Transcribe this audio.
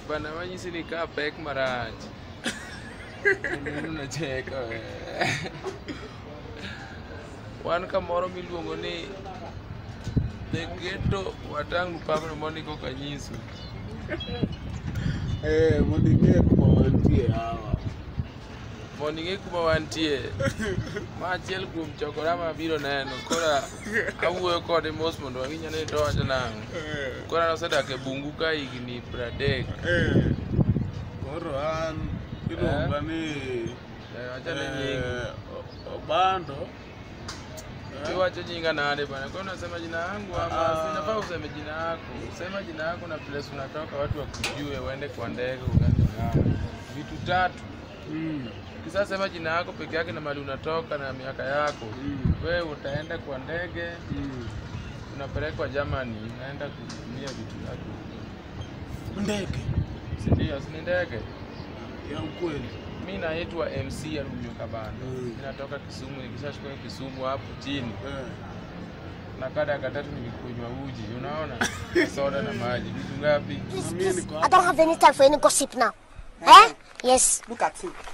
bana manyisi ni ka pek marach. Nuna cheka. Wan kamoro miluongo ni The Ghetto Wetang'u Pablo Moniko Kanyisu. Mondinge kuma wantie hawa. Mondinge kuma wantie. Ma achiel kuom chokora mabiro neno. Kora awuoyo kode mos mondo wang'e ni to wacho nang'o. Kora nosedak e bungu ka higni 30. Koro an iluonga ni Obando. Kiwacho jinga nade bana. Kwa unasema jina yangu ama sinafaa useme jina yako. Sema jina yako na place unatoka watu wakujue uende kwa ndege ukaanze ng'ambo. Vitu tatu. Kisa sema jina yako peke yake na mahali unatoka na miaka yako. Wewe utaenda kwa ndege. Unapelekwa Germany, unaenda kutumia vitu vyako. Ndege. Si ndio, si ndege. Ya ukweli. Mimi naitwa MC Arumio Kabanda. Ninatoka Kisumu, nikishachukua Kisumu hapo chini. Na kada katatu nilikunywa uji, unaona? Soda na maji. Vitu ngapi? I don't have any time for any gossip now. Eh? Yes. Look at him.